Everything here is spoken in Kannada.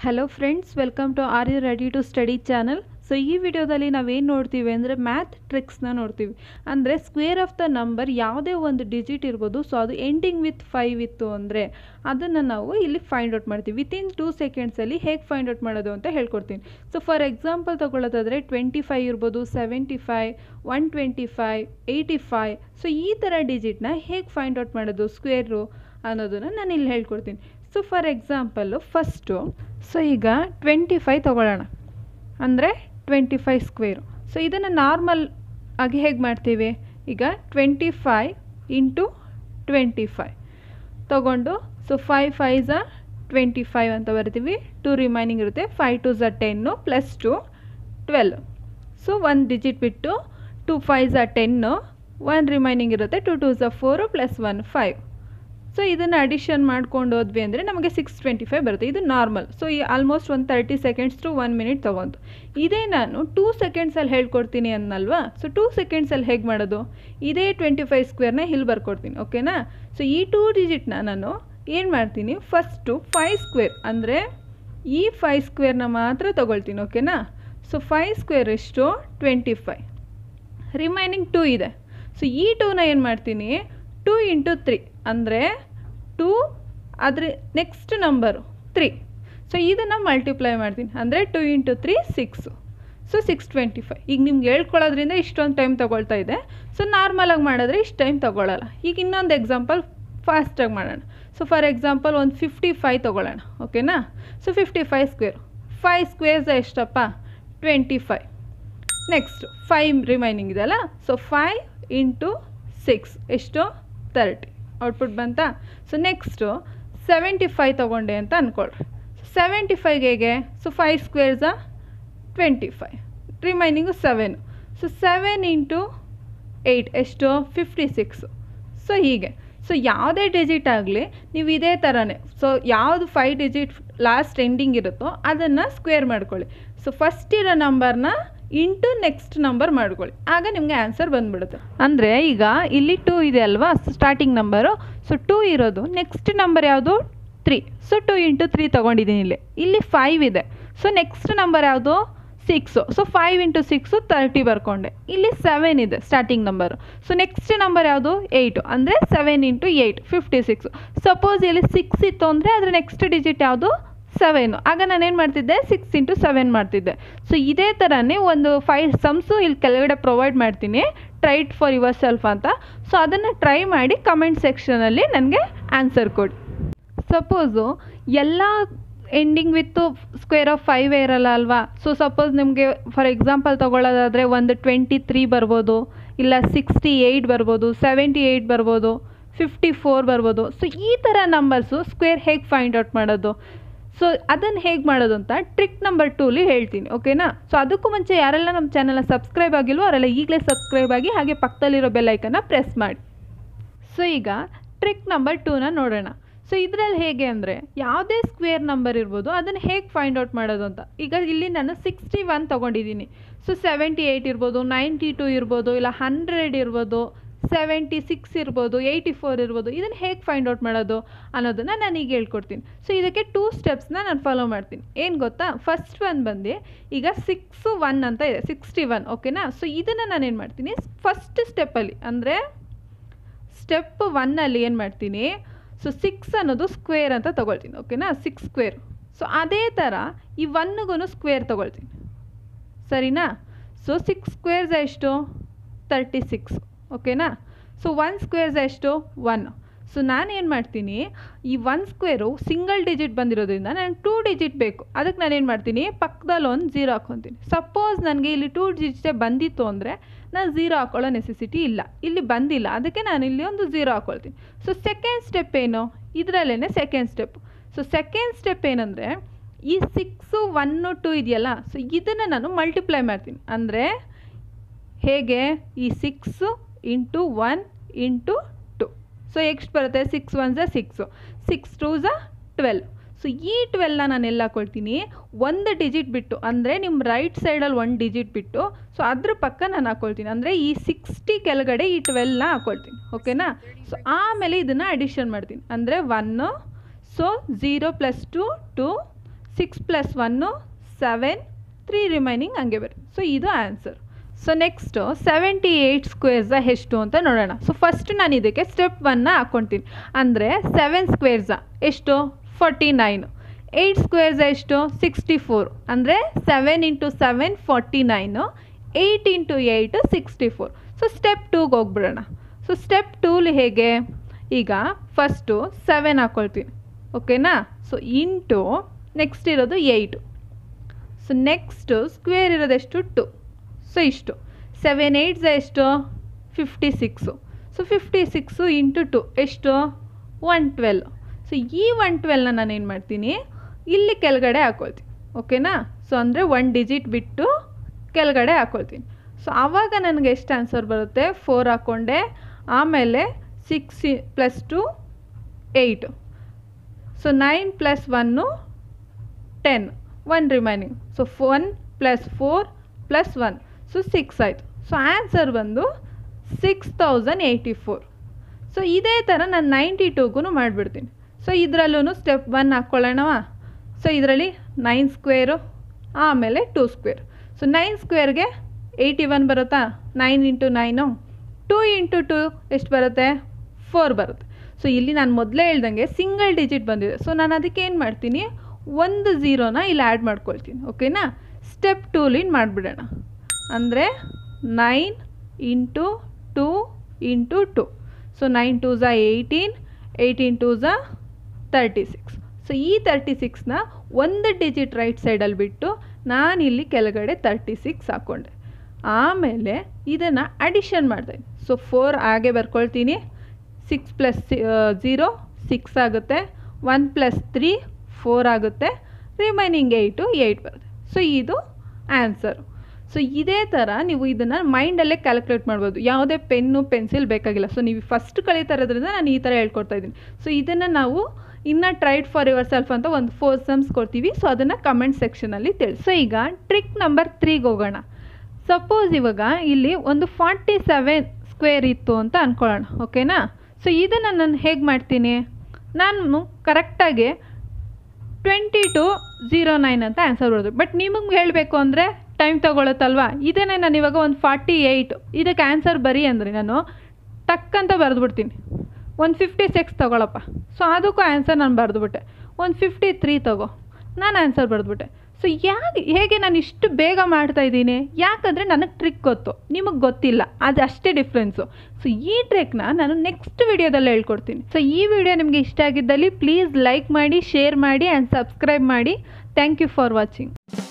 Hello friends, welcome to are you ready to study channel. So ಈ ವಿಡಿಯೋದಲ್ಲಿ ನಾವೇನು ನೋಡ್ತೀವಿ ಅಂದರೆ ಮ್ಯಾಥ್ ಟ್ರಿಕ್ಸ್ನ ನೋಡ್ತೀವಿ. ಅಂದರೆ ಸ್ಕ್ವೇರ್ ಆಫ್ ದ ನಂಬರ್ ಯಾವುದೇ ಒಂದು ಡಿಜಿಟ್ ಇರ್ಬೋದು, ಸೊ ಅದು ಎಂಡಿಂಗ್ ವಿತ್ 5 ಇತ್ತು ಅಂದರೆ ಅದನ್ನು ನಾವು ಇಲ್ಲಿ ಫೈಂಡ್ ಔಟ್ ಮಾಡ್ತೀವಿ. ವಿತಿನ್ 2 ಸೆಕೆಂಡ್ಸಲ್ಲಿ ಹೇಗೆ ಫೈಂಡ್ ಔಟ್ ಮಾಡೋದು ಅಂತ ಹೇಳ್ಕೊಡ್ತೀನಿ. ಸೊ ಫಾರ್ ಎಕ್ಸಾಂಪಲ್ ತೊಗೊಳ್ಳೋದಾದರೆ 25 ಇರ್ಬೋದು, 75, 125, 85. ಸೊ ಈ ಥರ ಡಿಜಿಟ್ನ ಹೇಗೆ ಫೈಂಡ್ ಔಟ್ ಮಾಡೋದು ಸ್ಕ್ವೇರು ಅನ್ನೋದನ್ನು ನಾನು ಇಲ್ಲಿ ಹೇಳ್ಕೊಡ್ತೀನಿ. So for example first, so ಈಗ 25 ತೊಗೊಳ್ಳೋಣ, ಅಂದರೆ 25 ಸ್ಕ್ವೇರು. ಸೊ ಇದನ್ನು ನಾರ್ಮಲ್ ಆಗಿ ಹೇಗೆ ಮಾಡ್ತೀವಿ, ಈಗ 25 ಇಂಟು 25 ತೊಗೊಂಡು, ಸೊ 5 5s 25 ಅಂತ ಬರ್ತೀವಿ. 2 ರಿಮೈನಿಂಗ್ ಇರುತ್ತೆ, 5 2s 10 ಪ್ಲಸ್ 2 12. ಸೊ 1 ಡಿಜಿಟ್ ಬಿಟ್ಟು 2 5s 10, 1 ರಿಮೈನಿಂಗ್ ಇರುತ್ತೆ, 2 2s 4 ಪ್ಲಸ್ 1 5. ಸೊ ಇದನ್ನು ಅಡಿಷನ್ ಮಾಡ್ಕೊಂಡು ಹೋದ್ವಿ ಅಂದರೆ ನಮಗೆ 625 ಬರುತ್ತೆ. ಇದು ನಾರ್ಮಲ್. ಸೊ ಈ ಆಲ್ಮೋಸ್ಟ್ ಒಂದು 30 ಸೆಕೆಂಡ್ಸ್ ಟು 1 ಮಿನಿಟ್ ತೊಗೊಂತು. ಇದೇ ನಾನು 2 ಸೆಕೆಂಡ್ಸಲ್ಲಿ ಹೇಳ್ಕೊಡ್ತೀನಿ ಅನ್ನಲ್ವಾ. ಸೊ 2 ಸೆಕೆಂಡ್ಸಲ್ಲಿ ಹೇಗೆ ಮಾಡೋದು, ಇದೇ 25 ಸ್ಕ್ವೇರ್ನ ಇಲ್ಲಿ ಬರ್ಕೊಡ್ತೀನಿ, ಓಕೆನಾ. ಸೊ ಈ 2 ಡಿಜಿಟ್ನ ನಾನು ಏನು ಮಾಡ್ತೀನಿ, ಫಸ್ಟು 5 ಸ್ಕ್ವೇರ್ ಅಂದರೆ ಈ 5 ಸ್ಕ್ವೇರ್ನ ಮಾತ್ರ ತೊಗೊಳ್ತೀನಿ, ಓಕೆನಾ. ಸೊ 5 ಸ್ಕ್ವೇರ್ ಎಷ್ಟು 25, ರಿಮೈನಿಂಗ್ 2 ಇದೆ. ಸೊ ಈ 2ನ ಏನು ಮಾಡ್ತೀನಿ, 2 ಇಂಟು 3 ಅಂದರೆ 2 ಅದ್ರ ನೆಕ್ಸ್ಟ್ ನಂಬರು 3. ಸೊ ಇದನ್ನು ಮಲ್ಟಿಪ್ಲೈ ಮಾಡ್ತೀನಿ, ಅಂದರೆ 2 ಇಂಟು 3 6. ಸೊ 625. ಈಗ ನಿಮ್ಗೆ ಹೇಳ್ಕೊಳ್ಳೋದ್ರಿಂದ ಇಷ್ಟೊಂದು ಟೈಮ್ ತೊಗೊಳ್ತಾ ಇದೆ. ಸೊ ನಾರ್ಮಲಾಗಿ ಮಾಡಿದ್ರೆ ಇಷ್ಟು ಟೈಮ್ ತೊಗೊಳ್ಳಲ್ಲ. ಈಗ ಇನ್ನೊಂದು ಎಕ್ಸಾಂಪಲ್ ಫಾಸ್ಟಾಗಿ ಮಾಡೋಣ. ಸೊ ಫಾರ್ ಎಕ್ಸಾಂಪಲ್ ಒಂದು 55 ತೊಗೊಳ್ಳೋಣ, ಓಕೆನಾ. ಸೊ 55 ಸ್ಕ್ವೇರ್, 5 ಸ್ಕ್ವೇರ್ಸ್ ಎಷ್ಟಪ್ಪ 25. ನೆಕ್ಸ್ಟ್ 5 ರಿಮೈನಿಂಗ್ ಇದೆಯಲ್ಲ, ಸೊ 5 ಇಂಟು 6 ಎಷ್ಟು 30. ಔಟ್ಪುಟ್ ಬಂತಾ. ಸೊ ನೆಕ್ಸ್ಟು 75 ತೊಗೊಂಡೆ ಅಂತ ಅಂದ್ಕೊಳ್ರಿ. 75 ಹೇಗೆ, so 5 squares 25, remaining 7. So 7 into 8 ಎಷ್ಟು 56. ಸೊ ಹೀಗೆ. ಸೊ ಯಾವುದೇ ಡಿಜಿಟ್ ಆಗಲಿ ನೀವು ಇದೇ ಥರನೇ, ಸೊ ಯಾವುದು 5 ಡಿಜಿಟ್ ಲಾಸ್ಟ್ ಎಂಡಿಂಗ್ ಇರುತ್ತೋ ಅದನ್ನು ಸ್ಕ್ವೇರ್ ಮಾಡ್ಕೊಳ್ಳಿ. ಸೊ ಫಸ್ಟ್ ಇರೋ ನಂಬರ್ನ ಇಂಟು ನೆಕ್ಸ್ಟ್ ನಂಬರ್ ಮಾಡ್ಕೊಳ್ಳಿ, ಆಗ ನಿಮಗೆ ಆನ್ಸರ್ ಬಂದುಬಿಡುತ್ತೆ. ಅಂದರೆ ಈಗ ಇಲ್ಲಿ 2 ಇದೆ ಅಲ್ವಾ ಸ್ಟಾರ್ಟಿಂಗ್ ನಂಬರು. ಸೊ 2 ಇರೋದು, ನೆಕ್ಸ್ಟ್ ನಂಬರ್ ಯಾವುದು 3. ಸೊ 2 ಇಂಟು 3 ತೊಗೊಂಡಿದ್ದೀನಿ. ಇಲ್ಲಿ 5 ಇದೆ. ಸೊ ನೆಕ್ಸ್ಟ್ ನಂಬರ್ ಯಾವುದು 6. ಸೊ 5 ಇಂಟು 6 30 ಬರ್ಕೊಂಡೆ. ಇಲ್ಲಿ 7 ಇದೆ starting number. So next number ಯಾವುದು 8, ಅಂದರೆ 7 ಇಂಟು 8 56. ಸಪೋಸ್ ಇಲ್ಲಿ 6 ಇತ್ತು ಅಂದರೆ ಅದರ ನೆಕ್ಸ್ಟ್ ಡಿಜಿಟ್ ಯಾವುದು 7. ಆಗ ನಾನೇನು ಮಾಡ್ತಿದ್ದೆ 6 ಇಂಟು 7 ಮಾಡ್ತಿದ್ದೆ. ಸೊ ಇದೇ ಥರನೇ ಒಂದು 5 ಸಮ್ಸು ಇಲ್ಲಿ ಕೆಳಗಡೆ ಪ್ರೊವೈಡ್ ಮಾಡ್ತೀನಿ, try it for yourself ಅಂತ. ಸೊ ಅದನ್ನು ಟ್ರೈ ಮಾಡಿ ಕಮೆಂಟ್ ಸೆಕ್ಷನಲ್ಲಿ ನನಗೆ ಆನ್ಸರ್ ಕೊಡಿ. ಸಪೋಸು ಎಲ್ಲ ಎಂಡಿಂಗ್ ವಿತ್ತು ಸ್ಕ್ವೇರ್ ಆಫ್ 5 ಇರಲ್ಲ ಅಲ್ವಾ. ಸೊ ಸಪೋಸ್ ನಿಮಗೆ ಫಾರ್ ಎಕ್ಸಾಂಪಲ್ ತೊಗೊಳ್ಳೋದಾದರೆ ಒಂದು 23 ಬರ್ಬೋದು, ಇಲ್ಲ 68 ಬರ್ಬೋದು, 78 ಬರ್ಬೋದು, 54 ಬರ್ಬೋದು. ಸೊ ಈ ಥರ ನಂಬರ್ಸು ಸ್ಕ್ವೇರ್ ಹೇಗೆ ಫೈಂಡ್ ಔಟ್ ಮಾಡೋದು, ಸೊ ಅದನ್ನು ಹೇಗೆ ಮಾಡೋದು ಅಂತ ಟ್ರಿಕ್ ನಂಬರ್ 2ಲಿ ಹೇಳ್ತೀನಿ, ಓಕೆನಾ. ಸೊ ಅದಕ್ಕೂ ಮುಂಚೆ ಯಾರೆಲ್ಲ ನಮ್ಮ ಚಾನಲ್ನ ಸಬ್ಸ್ಕ್ರೈಬ್ ಆಗಿಲ್ವೋ ಅವರೆಲ್ಲ ಈಗಲೇ ಸಬ್ಸ್ಕ್ರೈಬ್ ಆಗಿ, ಹಾಗೆ ಪಕ್ಕದಲ್ಲಿರೋ ಬೆಲ್ ಐಕನ್ನ ಪ್ರೆಸ್ ಮಾಡಿ. ಸೊ ಈಗ ಟ್ರಿಕ್ ನಂಬರ್ 2ನ ನೋಡೋಣ. ಸೊ ಇದರಲ್ಲಿ ಹೇಗೆ ಅಂದರೆ ಯಾವುದೇ ಸ್ಕ್ವೇರ್ ನಂಬರ್ ಇರ್ಬೋದು ಅದನ್ನು ಹೇಗೆ ಫೈಂಡ್ ಔಟ್ ಮಾಡೋದು ಅಂತ. ಈಗ ಇಲ್ಲಿ ನಾನು 61 ತೊಗೊಂಡಿದ್ದೀನಿ. ಸೊ 78 ಇರ್ಬೋದು, 92 ಇರ್ಬೋದು, ಇಲ್ಲ 100 ಇರ್ಬೋದು, 76 ಇರ್ಬೋದು, 84 ಇರ್ಬೋದು. ಇದನ್ನು ಹೇಗೆ ಫೈಂಡ್ ಔಟ್ ಮಾಡೋದು ಅನ್ನೋದನ್ನು ನಾನು ಈಗ ಹೇಳ್ಕೊಡ್ತೀನಿ. ಸೊ ಇದಕ್ಕೆ 2 ಸ್ಟೆಪ್ಸ್ನ ನಾನು ಫಾಲೋ ಮಾಡ್ತೀನಿ. ಏನು ಗೊತ್ತಾ, ಫಸ್ಟ್ ಒನ್ ಬಂದು ಈಗ 6 1 ಅಂತ ಇದೆ, 61, ಓಕೆನಾ. ಸೊ ಇದನ್ನು ನಾನೇನು ಮಾಡ್ತೀನಿ, ಫಸ್ಟ್ ಸ್ಟೆಪ್ಪಲ್ಲಿ ಅಂದರೆ ಸ್ಟೆಪ್ 1ಅಲ್ಲಿ ಏನು ಮಾಡ್ತೀನಿ, ಸೊ 6 ಅನ್ನೋದು ಸ್ಕ್ವೇರ್ ಅಂತ ತೊಗೊಳ್ತೀನಿ, ಓಕೆನಾ. 6 ಸ್ಕ್ವೇರ್. ಸೊ ಅದೇ ಥರ ಈ 1ಗೂ ಸ್ಕ್ವೇರ್ ತೊಗೊಳ್ತೀನಿ, ಸರಿನಾ. ಸೊ 6 ಸ್ಕ್ವೇರ್ಸ್ ಎಷ್ಟು 36, ಓಕೆನಾ. ಸೊ 1 ಸ್ಕ್ವೇರ್ಸ್ ಎಷ್ಟು 1. ಸೊ ನಾನೇನು ಮಾಡ್ತೀನಿ, ಈ 1 ಸ್ಕ್ವೇರು ಸಿಂಗಲ್ ಡಿಜಿಟ್ ಬಂದಿರೋದ್ರಿಂದ ನನಗೆ 2 ಡಿಜಿಟ್ ಬೇಕು. ಅದಕ್ಕೆ ನಾನೇನು ಮಾಡ್ತೀನಿ, ಪಕ್ಕದಲ್ಲಿ ಒಂದು 0 ಹಾಕ್ಕೊತೀನಿ. ಸಪೋಸ್ ನನಗೆ ಇಲ್ಲಿ 2 ಡಿಜಿಟೇ ಬಂದಿತ್ತು ಅಂದರೆ ನಾನು 0 ಹಾಕೊಳ್ಳೋ ನೆಸೆಸಿಟಿ ಇಲ್ಲ, ಇಲ್ಲಿ ಬಂದಿಲ್ಲ, ಅದಕ್ಕೆ ನಾನು ಇಲ್ಲಿ ಒಂದು 0 ಹಾಕ್ಕೊಳ್ತೀನಿ. ಸೊ ಸೆಕೆಂಡ್ ಸ್ಟೆಪ್ ಏನು, ಇದರಲ್ಲೇ second step. So second step ಏನಂದರೆ ಈ 6 1 2 ಇದೆಯಲ್ಲ, ಸೊ ಇದನ್ನು ನಾನು ಮಲ್ಟಿಪ್ಲೈ ಮಾಡ್ತೀನಿ. ಅಂದರೆ ಹೇಗೆ, ಈ 6 ಇಂಟು 1 ಇಂಟು 2. ಸೊ ಎಷ್ಟು ಬರುತ್ತೆ, 6 1s 6, 6 2s 12. ಸೊ ಈ 12ನ ನಾನು ಎಲ್ಲ ಹಾಕ್ಕೊಳ್ತೀನಿ, ಒಂದು ಡಿಜಿಟ್ ಬಿಟ್ಟು, ಅಂದರೆ ನಿಮ್ಮ ರೈಟ್ ಸೈಡಲ್ಲಿ 1 ಡಿಜಿಟ್ ಬಿಟ್ಟು, ಸೊ ಅದ್ರ ಪಕ್ಕ ನಾನು ಹಾಕ್ಕೊಳ್ತೀನಿ. ಅಂದರೆ ಈ 60 ಕೆಳಗಡೆ ಈ 12ನ ಹಾಕ್ಕೊಳ್ತೀನಿ, ಓಕೆನಾ. ಸೊ ಆಮೇಲೆ ಇದನ್ನು ಅಡಿಷನ್ ಮಾಡ್ತೀನಿ, ಅಂದರೆ 1. ಸೊ 0 + 2 2, 6 + 1 7, 3 ರಿಮೈನಿಂಗ್ ಹಂಗೆ ಬರುತ್ತೆ. ಸೊ ಇದು ಆನ್ಸರ್. ಸೊ ನೆಕ್ಸ್ಟು 78 ಸ್ಕ್ವೇರ್ಸ ಎಷ್ಟು ಅಂತ ನೋಡೋಣ. ಸೊ ಫಸ್ಟ್ ನಾನು ಇದಕ್ಕೆ ಸ್ಟೆಪ್ 1ನ ಹಾಕ್ಕೊತೀನಿ. ಅಂದರೆ 7 ಸ್ಕ್ವೇರ್ಸ ಎಷ್ಟು 49, 8 ಸ್ಕ್ವೇರ್ಸ ಎಷ್ಟು 64, ಅಂದರೆ 7 × 7 49, 8 × 8 64. ಸೊ ಸ್ಟೆಪ್ 2ಗೆ ಹೋಗ್ಬಿಡೋಣ. ಸೊ ಸ್ಟೆಪ್ 2 ಹೇಗೆ, ಈಗ ಫಸ್ಟು 7 ಹಾಕ್ಕೊಳ್ತೀನಿ, ಓಕೆನಾ. ಸೊ ಇಂಟು ನೆಕ್ಸ್ಟ್ ಇರೋದು 8. ಸೊ ನೆಕ್ಸ್ಟು ಸ್ಕ್ವೇರ್ ಇರೋದೆಷ್ಟು 2. ಸೊ ಇಷ್ಟು 7 8 ಎಷ್ಟು 56. ಸೊ 56 × 2 ಎಷ್ಟು 112. ಸೊ ಈ 112ನ ನಾನು ಏನು ಮಾಡ್ತೀನಿ, ಇಲ್ಲಿ ಕೆಳಗಡೆ ಹಾಕ್ಕೊಳ್ತೀನಿ, ಓಕೆನಾ. ಸೊ ಅಂದರೆ 1 ಡಿಜಿಟ್ ಬಿಟ್ಟು ಕೆಳಗಡೆ ಹಾಕ್ಕೊಳ್ತೀನಿ. ಸೊ ಆವಾಗ ನನಗೆ ಎಷ್ಟು ಆನ್ಸರ್ ಬರುತ್ತೆ, 4 ಹಾಕ್ಕೊಂಡೆ, ಆಮೇಲೆ 6 + 2 8. So 9 + 1 10, 1 remaining. ಸೊ 1 + 4 + 1, ಸೊ 6 ಆಯಿತು. ಸೊ ಆನ್ಸರ್ ಬಂದು 6084. ಸೊ ಇದೇ ಥರ ನಾನು 92ಗೂ ಮಾಡಿಬಿಡ್ತೀನಿ. ಸೊ ಇದರಲ್ಲೂ ಸ್ಟೆಪ್ 1 ಹಾಕ್ಕೊಳ್ಳೋಣವ. ಸೊ ಇದರಲ್ಲಿ 9 ಸ್ಕ್ವೇರು, ಆಮೇಲೆ 2 ಸ್ಕ್ವೇರ್. ಸೊ 9 ಸ್ಕ್ವೇರ್ಗೆ 81 ಬರುತ್ತಾ, 9 × 9, 2 × 2 ಎಷ್ಟು ಬರುತ್ತೆ 4 ಬರುತ್ತೆ. ಸೊ ಇಲ್ಲಿ ನಾನು ಮೊದಲೇ ಹೇಳ್ದಂಗೆ ಸಿಂಗಲ್ ಡಿಜಿಟ್ ಬಂದಿದೆ. ಸೊ ನಾನು ಅದಕ್ಕೆ ಏನು ಮಾಡ್ತೀನಿ, ಒಂದು 0ನ ಇಲ್ಲಿ ಆ್ಯಡ್ ಮಾಡ್ಕೊಳ್ತೀನಿ, ಓಕೆನಾ. ಸ್ಟೆಪ್ 2 ಮಾಡಿಬಿಡೋಣ. ಅಂದರೆ 9 × 2 × 2. So 9 2s 18, 18 2s 36. ಸೊ ಈ 36ನ ಒಂದು ಡಿಜಿಟ್ ರೈಟ್ ಸೈಡಲ್ಲಿ ಬಿಟ್ಟು ನಾನಿಲ್ಲಿ ಕೆಳಗಡೆ 36 ಹಾಕ್ಕೊಂಡೆ. ಆಮೇಲೆ ಇದನ್ನು ಅಡಿಷನ್ ಮಾಡಿದೆ. ಸೊ 4 ಹಾಗೆ ಬರ್ಕೊಳ್ತೀನಿ, 6 + 0 6 ಆಗುತ್ತೆ, 1 + 3 4 ಆಗುತ್ತೆ, ರಿಮೈನಿಂಗ್ 8 ಬರುತ್ತೆ. ಸೊ ಇದು ಆನ್ಸರು. ಸೊ ಇದೇ ಥರ ನೀವು ಇದನ್ನು ಮೈಂಡಲ್ಲೇ ಕ್ಯಾಲ್ಕುಲೇಟ್ ಮಾಡ್ಬೋದು, ಯಾವುದೇ ಪೆನ್ನು ಪೆನ್ಸಿಲ್ ಬೇಕಾಗಿಲ್ಲ. ಸೊ ನೀವು ಫಸ್ಟ್ ಕಲಿತಾ ಇರೋದ್ರಿಂದ ನಾನು ಈ ಥರ ಹೇಳ್ಕೊಡ್ತಾ ಇದ್ದೀನಿ. ಸೊ ಇದನ್ನು ನಾವು ಇನ್ನು ಟ್ರೈಡ್ ಫಾರ್ ಯುವರ್ ಸೆಲ್ಫ್ ಅಂತ ಒಂದು 4 ಸಮ್ಸ್ ಕೊಡ್ತೀವಿ. ಸೊ ಅದನ್ನು ಕಮೆಂಟ್ ಸೆಕ್ಷನಲ್ಲಿ ತಿಳಿಸಿ. ಸೊ ಈಗ ಟ್ರಿಕ್ ನಂಬರ್ 3ಗೆ ಹೋಗೋಣ. ಸಪೋಸ್ ಇವಾಗ ಇಲ್ಲಿ ಒಂದು 47 ಸ್ಕ್ವೇರ್ ಇತ್ತು ಅಂತ ಅಂದ್ಕೊಳ್ಳೋಣ, ಓಕೆನಾ. ಸೊ ಇದನ್ನು ನಾನು ಹೇಗೆ ಮಾಡ್ತೀನಿ, ನಾನು ಕರೆಕ್ಟಾಗಿ 2209 ಅಂತ ಆನ್ಸರ್ ಬರೋದು. ಬಟ್ ನಿಮಗೆ ಹೇಳಬೇಕು ಅಂದರೆ ಟೈಮ್ ತೊಗೊಳುತ್ತಲ್ವಾ. ಇದನ್ನೇ ನಾನು ಇವಾಗ ಒಂದು 48 ಇದಕ್ಕೆ ಆನ್ಸರ್ ಬರೀ ಅಂದರೆ ನಾನು ಟಕ್ ಅಂತ ಬರೆದ್ಬಿಡ್ತೀನಿ. ಒಂದು 56 ತೊಗೊಳಪ್ಪ. ಸೊ ಅದಕ್ಕೂ ಆನ್ಸರ್ ನಾನು ಬರೆದ್ಬಿಟ್ಟೆ. ಒಂದು 53 ತೊಗೋ, ನಾನು ಆನ್ಸರ್ ಬರೆದ್ಬಿಟ್ಟೆ. ಸೊ ಹೇಗೆ ನಾನು ಇಷ್ಟು ಬೇಗ ಮಾಡ್ತಾಯಿದ್ದೀನಿ, ಯಾಕಂದರೆ ನನಗೆ ಟ್ರಿಕ್ ಗೊತ್ತು, ನಿಮಗೆ ಗೊತ್ತಿಲ್ಲ, ಅದು ಅಷ್ಟೇ ಡಿಫ್ರೆನ್ಸು. ಸೊ ಈ ಟ್ರಿಕ್ನ ನಾನು ನೆಕ್ಸ್ಟ್ ವಿಡಿಯೋದಲ್ಲಿ ಹೇಳ್ಕೊಡ್ತೀನಿ. ಸೊ ಈ ವಿಡಿಯೋ ನಿಮಗೆ ಇಷ್ಟ ಆಗಿದ್ದಲ್ಲಿ ಪ್ಲೀಸ್ ಲೈಕ್ ಮಾಡಿ, ಶೇರ್ ಮಾಡಿ ಆ್ಯಂಡ್ ಸಬ್ಸ್ಕ್ರೈಬ್ ಮಾಡಿ. Thank you for watching.